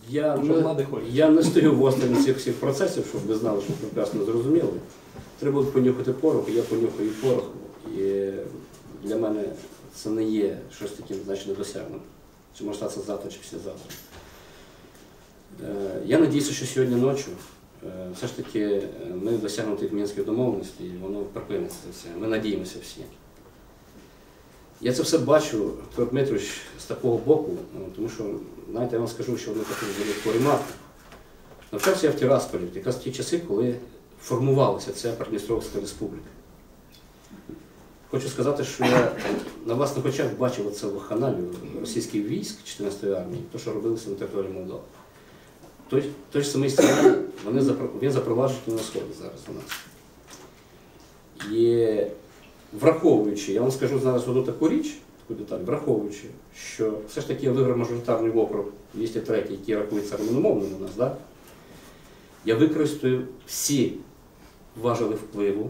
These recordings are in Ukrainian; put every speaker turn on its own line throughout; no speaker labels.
Я не стою в останні цих всіх процесів, щоб ви знали, що прекрасно зрозуміли. Треба буде понюхати порох, і я понюхаю порох. І для мене це не є щось таке, значить, недосягненим. Чи може статися завтра, чи післязавтра. Я сподіваюся, що сьогодні ночі все ж таки ми досягнемо тих мінських домовленостей, і воно припиниться все. Ми надіємося всі. Я це все бачу, Петро Дмитрович, з такого боку, тому що, знаєте, я вам скажу, що вони такі були ремарки. Навчався я в Тирасполі, якраз в ті часи, коли формувалася ця Придністровська республіка. Хочу сказати, що я на власних очах бачив оце вахханалію російських військ 14-ї армії, те, що робилося на території Молдови. Той ж самий сценарій, він запроваджує на Сході зараз у нас. І враховуючи, я вам скажу зараз одну таку річ, таку деталь, враховуючи, що все ж таки я виграв мажоритарний округ 203, який рахується румуномовним у нас, да? Я використаю всі важелі впливу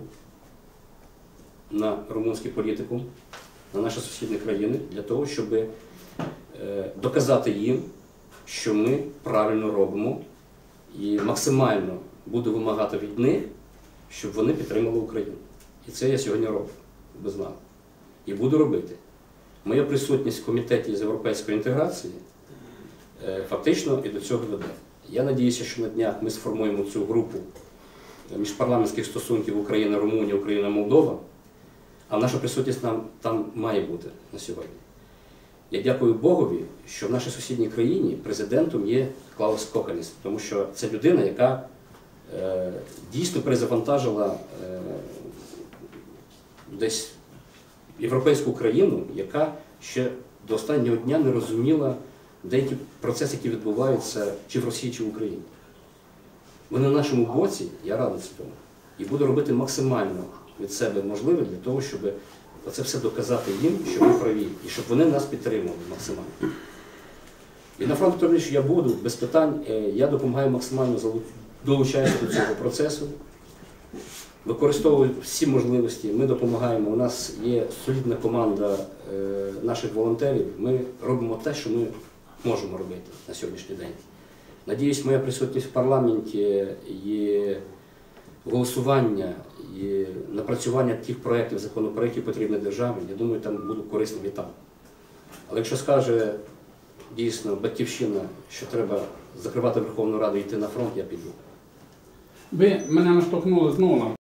на румунський політикум, на наші сусідні країни, для того, щоб доказати їм, що ми правильно робимо, і максимально буду вимагати від них, щоб вони підтримали Україну. І це я сьогодні роблю, ви знали. І буду робити. Моя присутність в комітеті з європейської інтеграції фактично і до цього веде. Я сподіваюся, що на днях ми сформуємо цю групу міжпарламентських стосунків Україна-Румунія, Україна-Молдова, а наша присутність там має бути на сьогодні. Я дякую Богові, що в нашій сусідній країні президентом є Клаус Коханіс, тому що це людина, яка дійсно перезавантажила десь європейську країну, яка ще до останнього дня не розуміла деякі процеси, які відбуваються чи в Росії, чи в Україні. Вони на нашому боці, я радий цьому, і буду робити максимально від себе можливе для того, щоб це все доказати їм, що ми праві, і щоб вони нас підтримували максимально. І на фронт Петрович я буду, без питань, я допомагаю максимально, долучаюся до цього процесу, використовую всі можливості, ми допомагаємо, у нас є солідна команда наших волонтерів, ми робимо те, що ми можемо робити на сьогоднішній день. Надіюсь, моя присутність в парламенті і голосування, і напрацювання тих проєктів, законопроєктів потрібних державі, я думаю, там буду корисним і там. Але якщо скаже дійсно Батьківщина, що треба закривати Верховну Раду і йти на фронт, я піду.
Ви мене наштовхнули знову на